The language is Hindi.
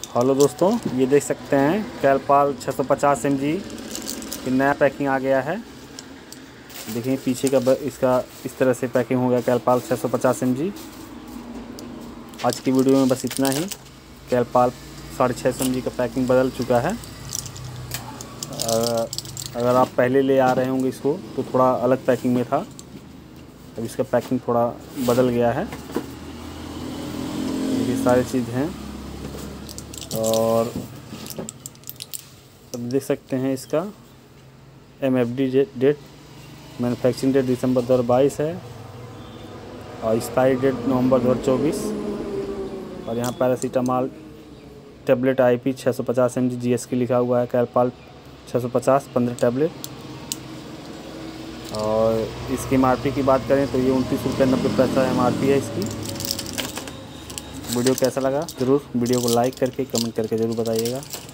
हेलो दोस्तों, ये देख सकते हैं कैलपाल 650 mg की नया पैकिंग आ गया है। देखिए पीछे का इसका इस तरह से पैकिंग हो गया कैलपाल 650 mg। आज की वीडियो में बस इतना ही। कैलपाल 650 mg का पैकिंग बदल चुका है। अगर आप पहले ले आ रहे होंगे इसको तो थोड़ा अलग पैकिंग में था, अब इसका पैकिंग थोड़ा बदल गया है। ये सारी चीज़ हैं और अब देख सकते हैं इसका MFD डेट, मैन्युफैक्चरिंग डेट दिसंबर 2022 है और एक्सपायरी डेट नवंबर 2024। और यहाँ paracetamol tablet IP 650 mg GS की लिखा हुआ है। Calpol 650 15 tablet. और इसकी MRP की बात करें तो ये 29.90 MRP है इसकी। वीडियो कैसा लगा ज़रूर वीडियो को लाइक करके कमेंट करके ज़रूर बताइएगा।